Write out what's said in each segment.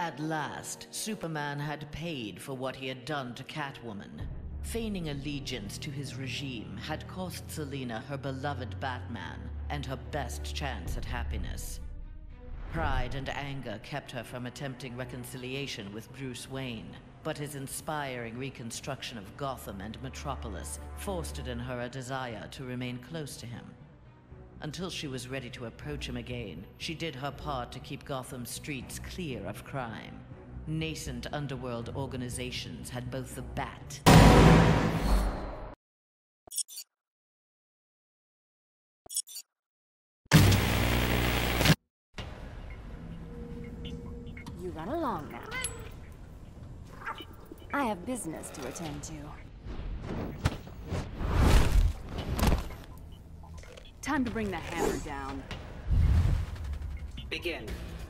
At last, Superman had paid for what he had done to Catwoman. Feigning allegiance to his regime had cost Selina her beloved Batman and her best chance at happiness. Pride and anger kept her from attempting reconciliation with Bruce Wayne, but his inspiring reconstruction of Gotham and Metropolis fostered in her a desire to remain close to him. Until she was ready to approach him again, she did her part to keep Gotham's streets clear of crime. Nascent underworld organizations had both the Bat. You run along now. I have business to attend to. Time to bring the hammer down. Begin.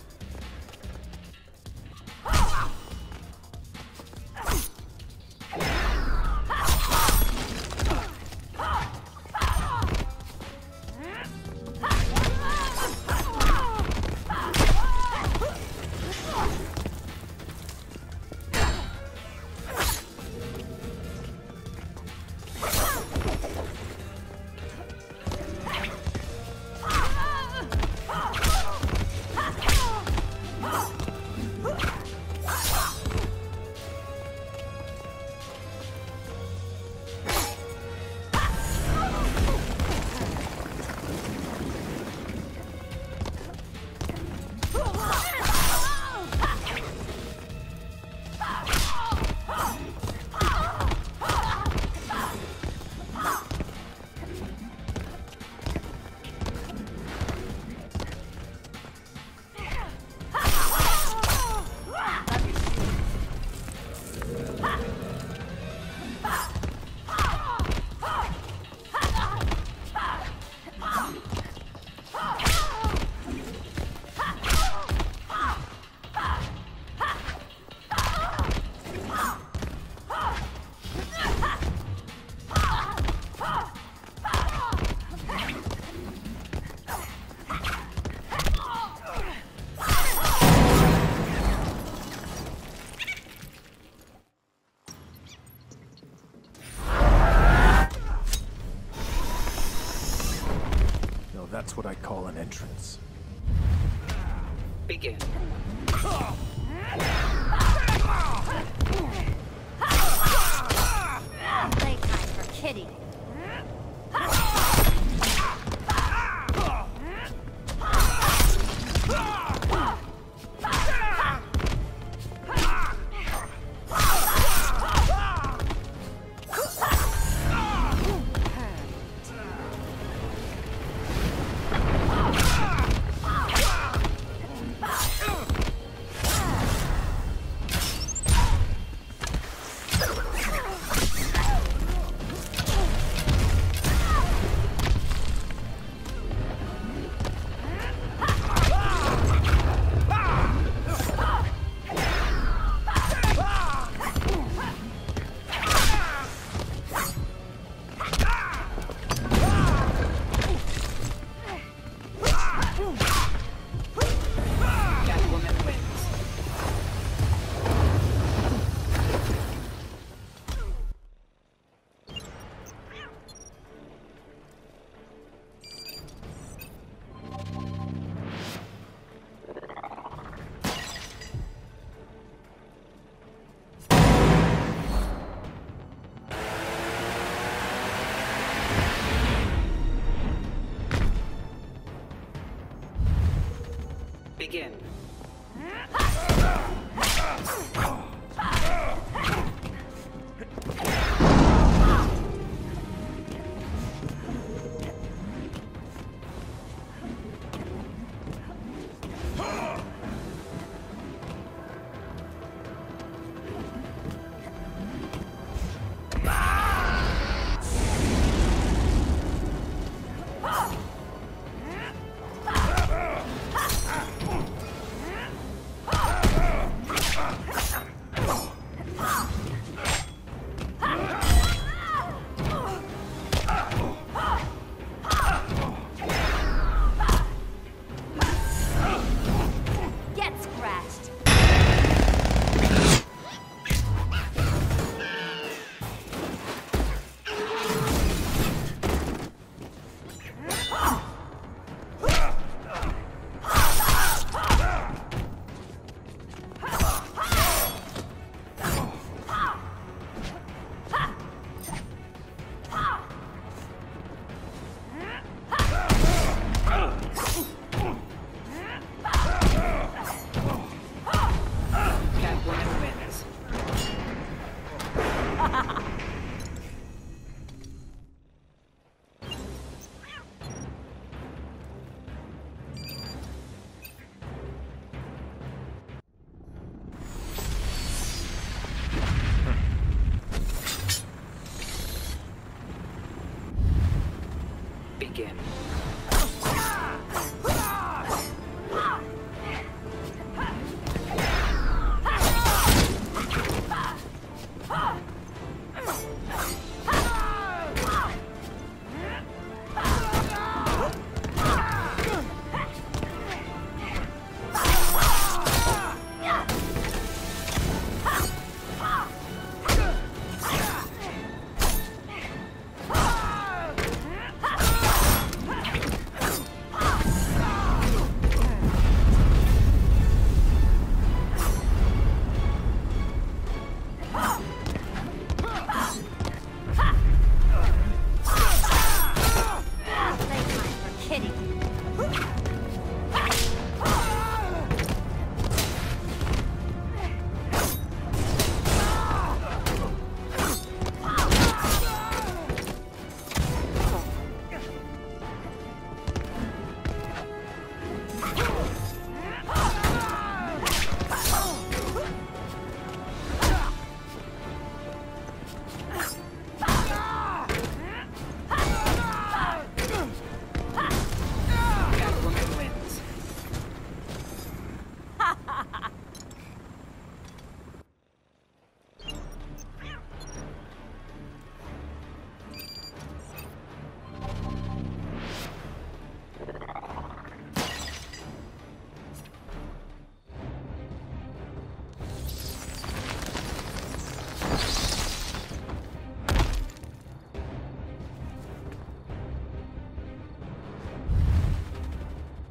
That's what I call an entrance. Begin. Playtime for Kitty. Begin.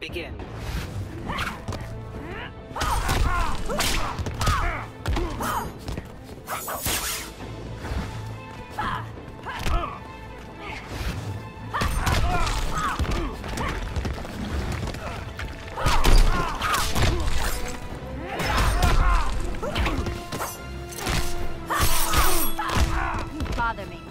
Begin. Bother me.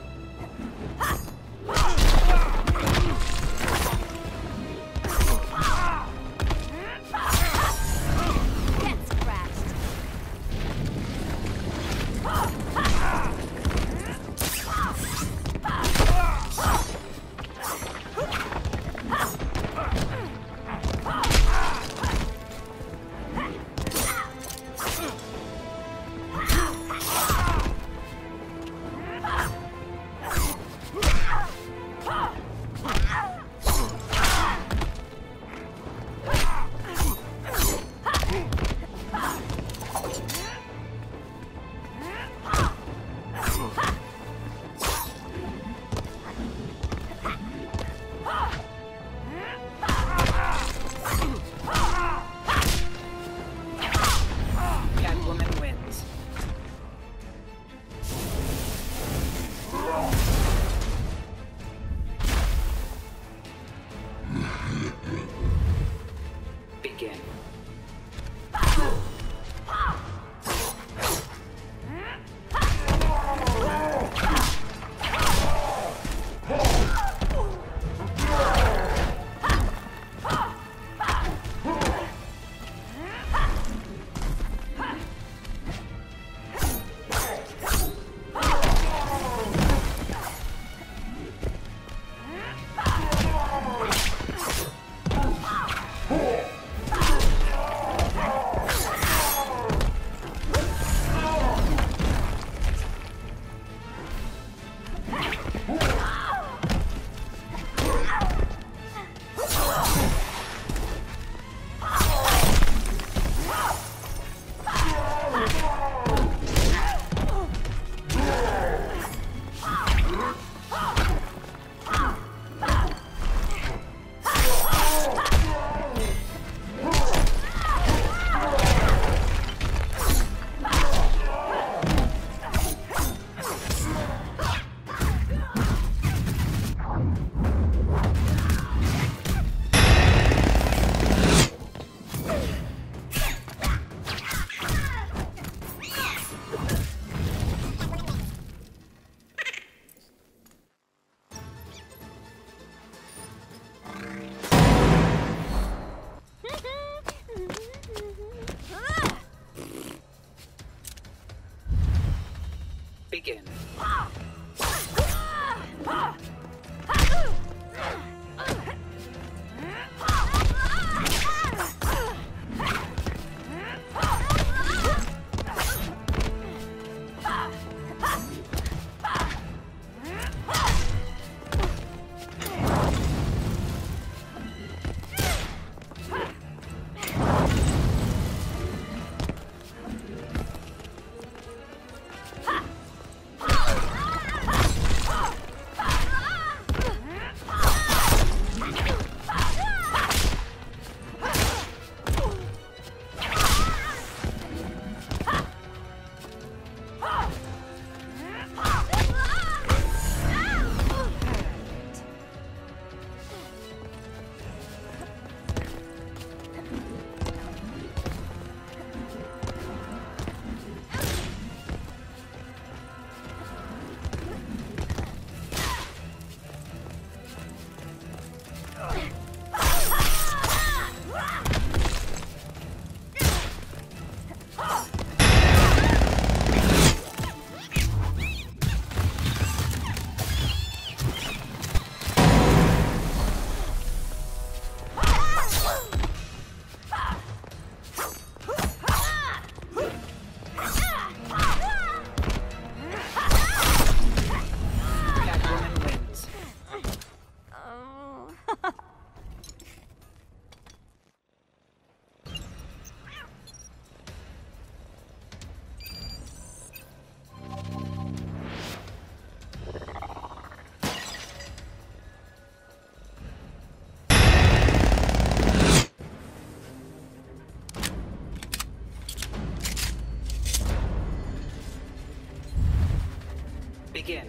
Begin.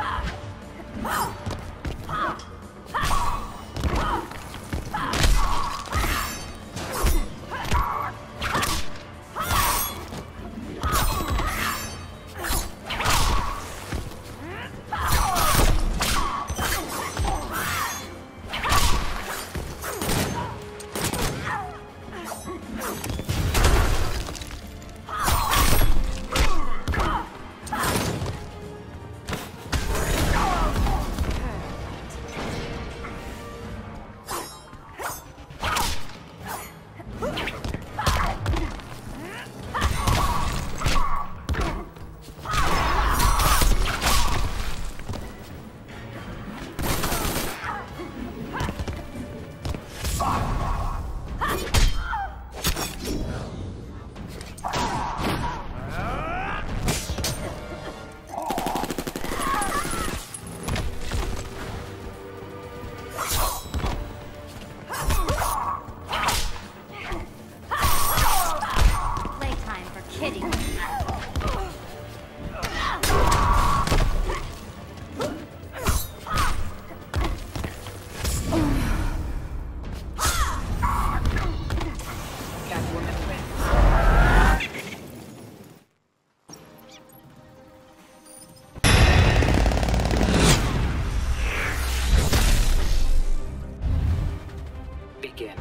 Begin.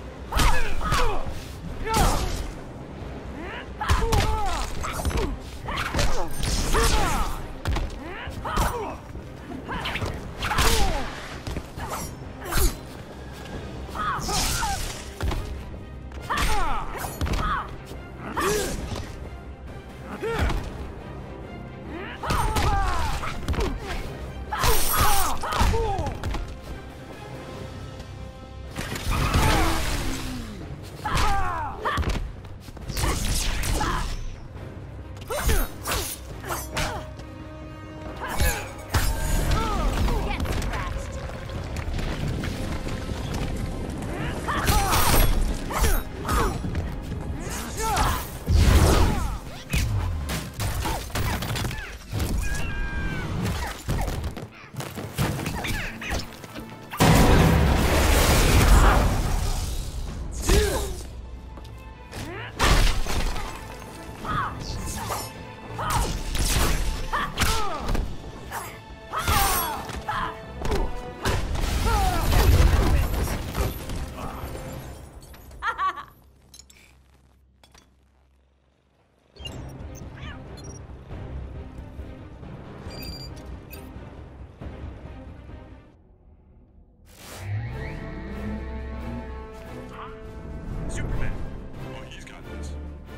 Superman. Oh, he's got this.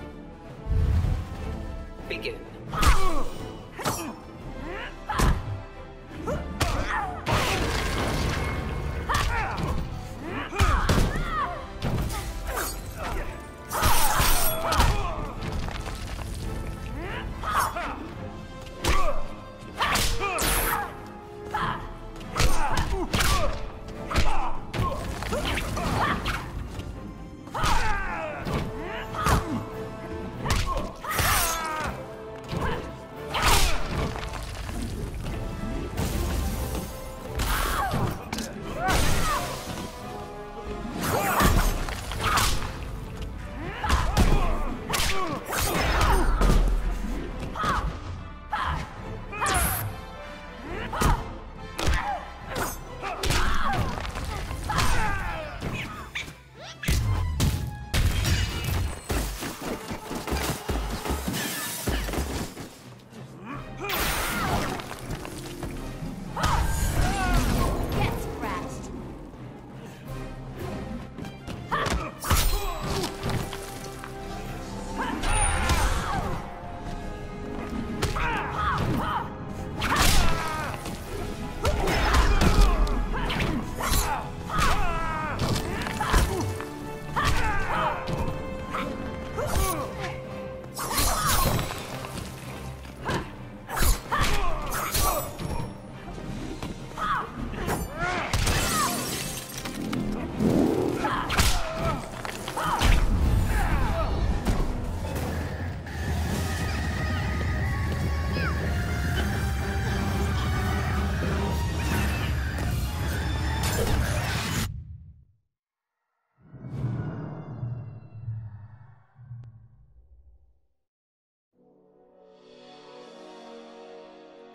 Begin.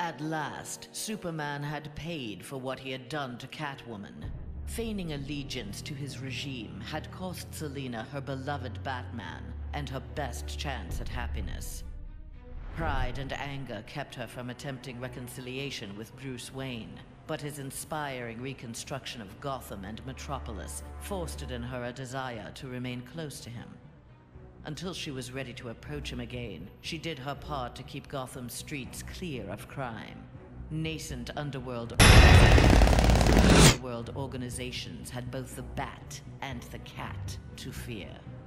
At last, Superman had paid for what he had done to Catwoman. Feigning allegiance to his regime had cost Selina her beloved Batman and her best chance at happiness. Pride and anger kept her from attempting reconciliation with Bruce Wayne, but his inspiring reconstruction of Gotham and Metropolis fostered in her a desire to remain close to him. Until she was ready to approach him again, she did her part to keep Gotham's streets clear of crime. Nascent underworld organizations had both the Bat and the Cat to fear.